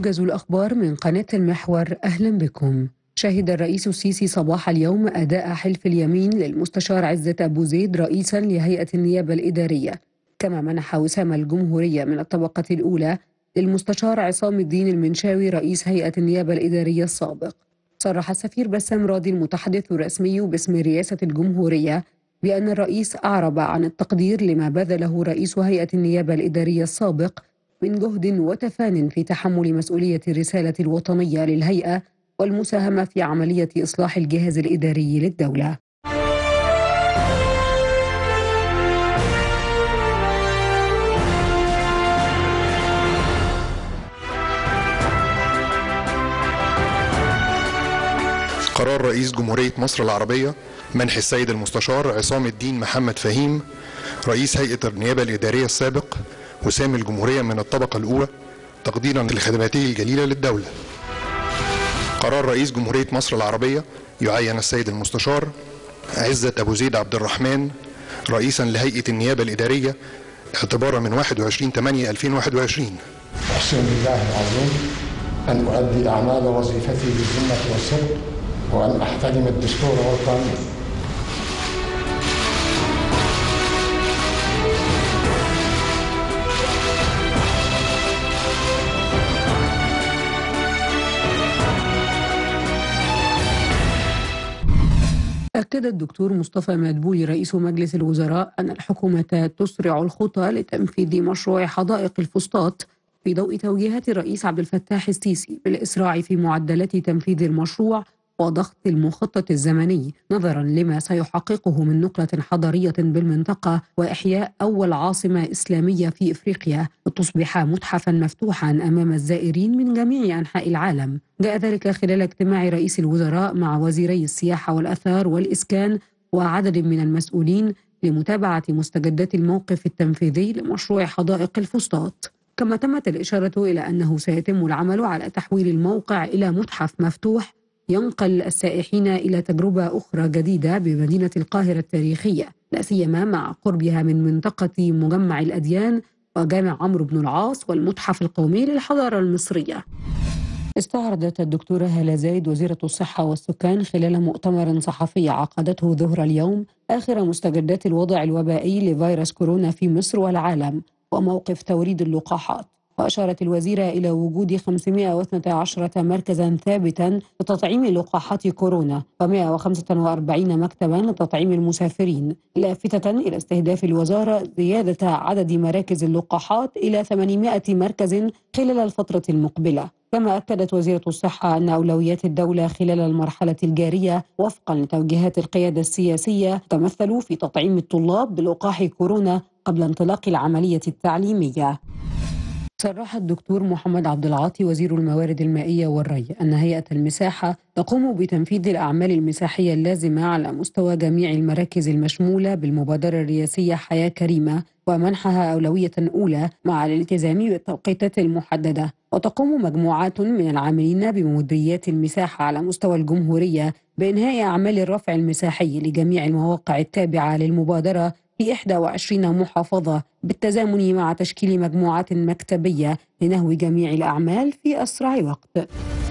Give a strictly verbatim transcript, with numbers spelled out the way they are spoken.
موجز الأخبار من قناة المحور، أهلا بكم. شهد الرئيس السيسي صباح اليوم أداء حلف اليمين للمستشار عزت أبو زيد رئيسا لهيئة النيابة الإدارية، كما منح وسام الجمهورية من الطبقة الأولى للمستشار عصام الدين المنشاوي رئيس هيئة النيابة الإدارية السابق. صرح السفير بسام راضي المتحدث الرسمي باسم رئاسة الجمهورية بأن الرئيس أعرب عن التقدير لما بذله رئيس هيئة النيابة الإدارية السابق من جهد وتفان في تحمل مسؤولية الرسالة الوطنية للهيئة والمساهمة في عملية إصلاح الجهاز الإداري للدولة. قرار رئيس جمهورية مصر العربية منح السيد المستشار عصام الدين محمد فهيم رئيس هيئة النيابة الإدارية السابق وسام الجمهورية من الطبقة الأولى تقديرا لخدماته الجليلة للدولة. قرار رئيس جمهورية مصر العربية يعين السيد المستشار عزت أبو زيد عبد الرحمن رئيسا لهيئة النيابة الإدارية اعتبارا من واحد وعشرين ثمانية ألفين وواحد وعشرين. أقسم بالله العظيم أن أؤدي أعمال وظيفتي بالذمة والصدق وأن أحترم الدستور والقانون. أكد الدكتور مصطفى مدبولي رئيس مجلس الوزراء أن الحكومة تسرع الخطى لتنفيذ مشروع حدائق الفسطاط في ضوء توجيهات الرئيس عبد الفتاح السيسي بالإسراع في معدلات تنفيذ المشروع وضغط المخطط الزمني نظرا لما سيحققه من نقلة حضارية بالمنطقة وإحياء أول عاصمة إسلامية في إفريقيا وتصبح متحفا مفتوحا أمام الزائرين من جميع أنحاء العالم. جاء ذلك خلال اجتماع رئيس الوزراء مع وزيري السياحة والأثار والإسكان وعدد من المسؤولين لمتابعة مستجدات الموقف التنفيذي لمشروع حدائق الفسطاط. كما تمت الإشارة إلى أنه سيتم العمل على تحويل الموقع إلى متحف مفتوح ينقل السائحين إلى تجربة أخرى جديدة بمدينة القاهرة التاريخية، لا سيما مع قربها من منطقة مجمع الأديان وجامع عمرو بن العاص والمتحف القومي للحضارة المصرية. استعرضت الدكتورة هالة زايد وزيرة الصحة والسكان خلال مؤتمر صحفي عقدته ظهر اليوم آخر مستجدات الوضع الوبائي لفيروس كورونا في مصر والعالم وموقف توريد اللقاحات. وأشارت الوزيرة إلى وجود خمسمائة واثني عشر مركزا ثابتا لتطعيم لقاحات كورونا ومائة وخمسة وأربعين مكتبا لتطعيم المسافرين، لافتة إلى استهداف الوزارة زيادة عدد مراكز اللقاحات إلى ثمانمائة مركز خلال الفترة المقبلة. كما أكدت وزيرة الصحة أن أولويات الدولة خلال المرحلة الجارية وفقا لتوجيهات القيادة السياسية تمثل في تطعيم الطلاب بلقاح كورونا قبل انطلاق العملية التعليمية. صرح الدكتور محمد عبد العاطي وزير الموارد المائية والري أن هيئة المساحة تقوم بتنفيذ الأعمال المساحية اللازمة على مستوى جميع المراكز المشمولة بالمبادرة الرئاسية حياة كريمة ومنحها أولوية أولى مع الالتزام بالتوقيتات المحددة. وتقوم مجموعات من العاملين بمديريات المساحة على مستوى الجمهورية بإنهاء أعمال الرفع المساحي لجميع المواقع التابعة للمبادرة في إحدى وعشرين محافظة بالتزامن مع تشكيل مجموعات مكتبية لنهو جميع الأعمال في أسرع وقت.